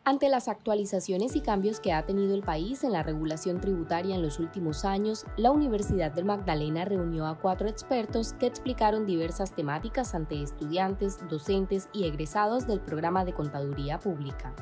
Ante las actualizaciones y cambios que ha tenido el país en la regulación tributaria en los últimos años, la Universidad del Magdalena reunió a 4 expertos que explicaron diversas temáticas ante estudiantes, docentes y egresados del programa de Contaduría Pública.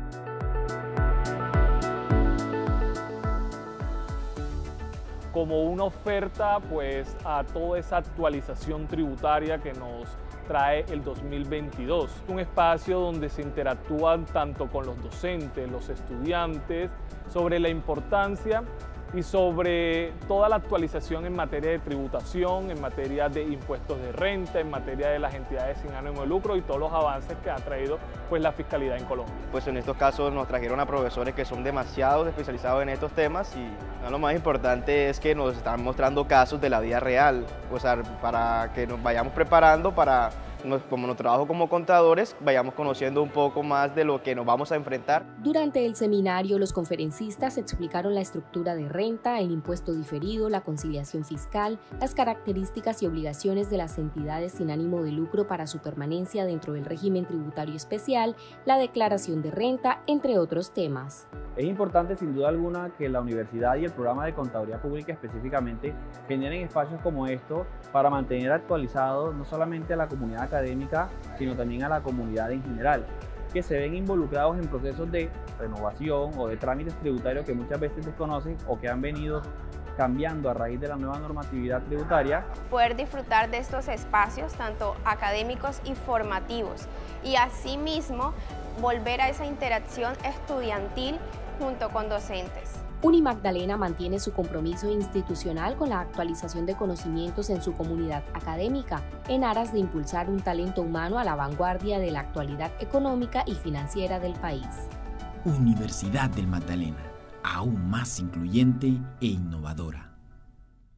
Como una oferta a toda esa actualización tributaria que nos trae el 2022. Un espacio donde se interactúan tanto con los docentes, los estudiantes, sobre la importancia y sobre toda la actualización en materia de tributación, en materia de impuestos de renta, en materia de las entidades sin ánimo de lucro y todos los avances que ha traído la fiscalidad en Colombia. Pues en estos casos nos trajeron a profesores que son demasiado especializados en estos temas y lo más importante es que nos están mostrando casos de la vida real, para que nos vayamos preparando para, como nuestro trabajo como contadores, vayamos conociendo un poco más de lo que nos vamos a enfrentar. Durante el seminario, los conferencistas explicaron la estructura de renta, el impuesto diferido, la conciliación fiscal, las características y obligaciones de las entidades sin ánimo de lucro para su permanencia dentro del régimen tributario especial, la declaración de renta, entre otros temas. Es importante sin duda alguna que la universidad y el programa de Contaduría Pública específicamente generen espacios como estos para mantener actualizado no solamente a la comunidad académica, sino también a la comunidad en general, que se ven involucrados en procesos de renovación o de trámites tributarios que muchas veces desconocen o que han venido cambiando a raíz de la nueva normatividad tributaria. Poder disfrutar de estos espacios, tanto académicos y formativos, y asimismo volver a esa interacción estudiantil junto con docentes. Unimagdalena mantiene su compromiso institucional con la actualización de conocimientos en su comunidad académica, en aras de impulsar un talento humano a la vanguardia de la actualidad económica y financiera del país. Universidad del Magdalena, aún más incluyente e innovadora.